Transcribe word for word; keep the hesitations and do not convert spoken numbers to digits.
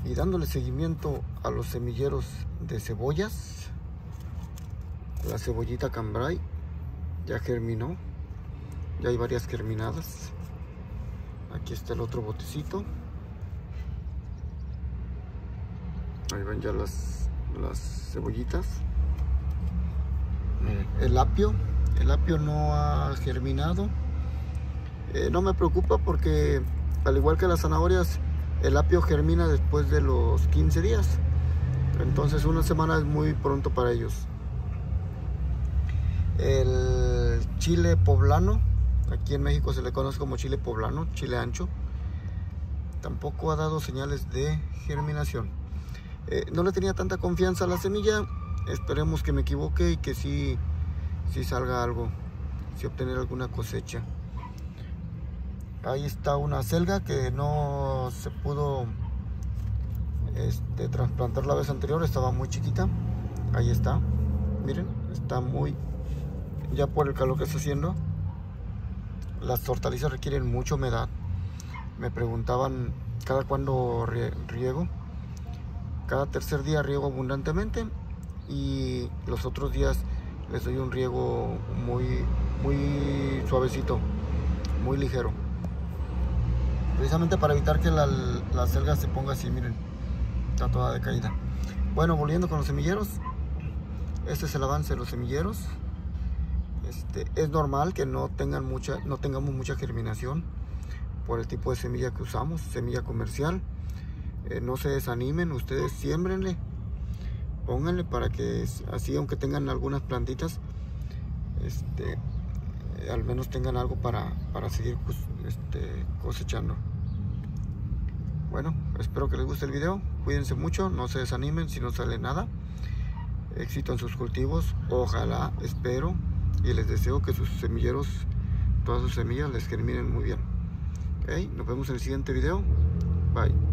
y dándole seguimiento a los semilleros de cebollas. La cebollita cambray ya germinó, ya hay varias germinadas. Aquí está el otro botecito, ahí van ya las, las cebollitas. El apio, el apio no ha germinado. Eh, no me preocupa porque al igual que las zanahorias, el apio germina después de los quince días. Entonces una semana es muy pronto para ellos. El chile poblano, aquí en México se le conoce como chile poblano, chile ancho, tampoco ha dado señales de germinación. Eh, no le tenía tanta confianza a la semilla. Esperemos que me equivoque y que sí, sí salga algo, sí obtener alguna cosecha. Ahí está una selga que no se pudo este, trasplantar la vez anterior, estaba muy chiquita. Ahí está, miren, está muy, ya por el calor que está haciendo. Las hortalizas requieren mucha humedad. Me preguntaban cada cuándo riego. Cada tercer día riego abundantemente y los otros días les doy un riego muy, muy suavecito, muy ligero, precisamente para evitar que la, la selga se ponga así. Miren, está toda decaída. Bueno, volviendo con los semilleros, este es el avance de los semilleros. Este, es normal que no tengan mucha, no tengamos mucha germinación por el tipo de semilla que usamos, semilla comercial. Eh, no se desanimen, ustedes siémbrenle, pónganle para que así, aunque tengan algunas plantitas, este, eh, al menos tengan algo para, para seguir pues, este, cosechando. Bueno, espero que les guste el video, cuídense mucho, no se desanimen si no sale nada. Éxito en sus cultivos, ojalá, espero y les deseo que sus semilleros, todas sus semillas les germinen muy bien. Okay, nos vemos en el siguiente video, bye.